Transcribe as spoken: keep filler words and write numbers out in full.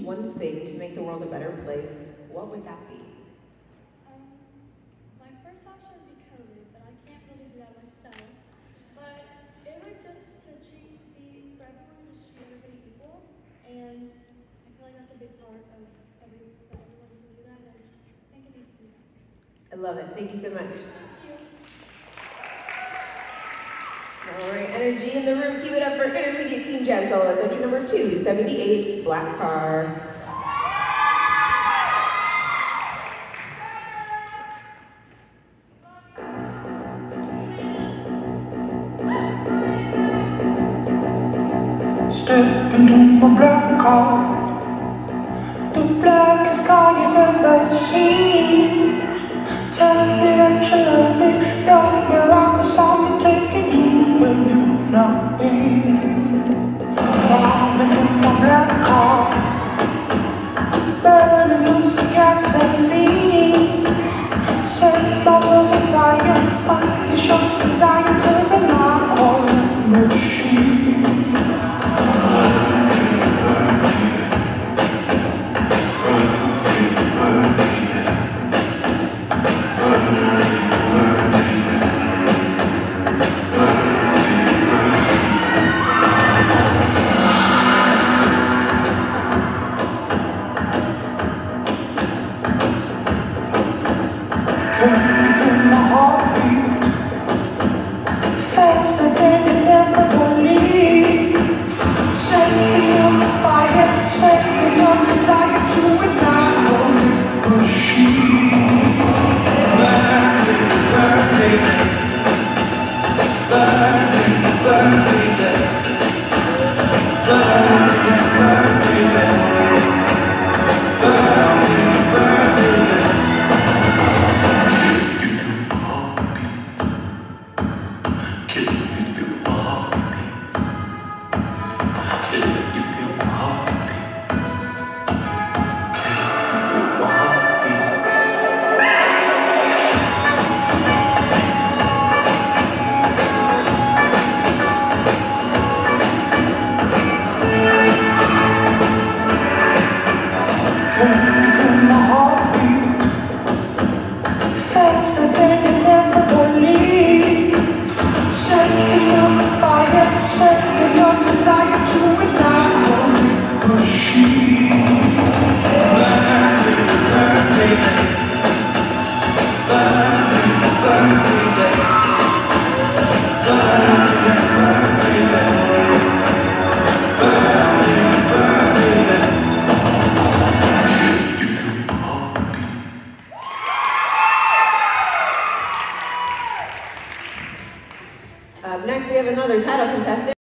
one thing to make the world a better place, what would that be? Um, my first option would be COVID, but I can't really do that myself. But it would just to treat the for everyone to just treat everybody equal, and I feel like that's a big part of every that everyone needs to do that. And I just think it needs to be done. I love it. Thank you so much. Thank you. All right, energy in the room. Keep it up for intermediate team jazz soloist. Entry number two, seventy-eight, Black Car. Step into my black car, the blackest car you've ever seen. Tell me that you love me, you're where I was, I'm taking you where you've not been. I'm in my black car, burning loose the gasoline. Set bubbles of fire, unleash your desire to the narco machine. Up next, we have another title contestant.